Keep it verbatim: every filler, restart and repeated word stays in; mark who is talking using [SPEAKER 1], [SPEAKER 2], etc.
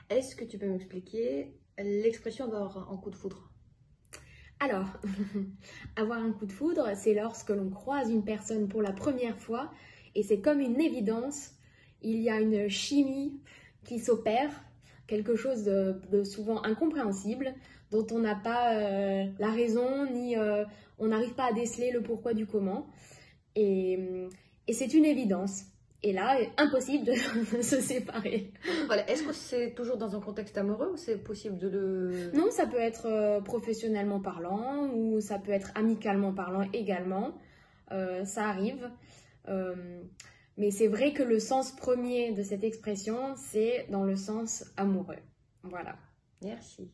[SPEAKER 1] Est-ce que tu peux m'expliquer l'expression avoir un coup de foudre?
[SPEAKER 2] Alors, avoir un coup de foudre, c'est lorsque l'on croise une personne pour la première fois et c'est comme une évidence, il y a une chimie qui s'opère, quelque chose de, de souvent incompréhensible, dont on n'a pas euh, la raison, ni euh, on n'arrive pas à déceler le pourquoi du comment. Et, et c'est une évidence. Et là, impossible de se séparer.
[SPEAKER 1] Voilà. Est-ce que c'est toujours dans un contexte amoureux ou c'est possible de le...
[SPEAKER 2] Non, ça peut être euh, professionnellement parlant ou ça peut être amicalement parlant également. Euh, ça arrive. Euh, mais c'est vrai que le sens premier de cette expression, c'est dans le sens amoureux. Voilà.
[SPEAKER 1] Merci.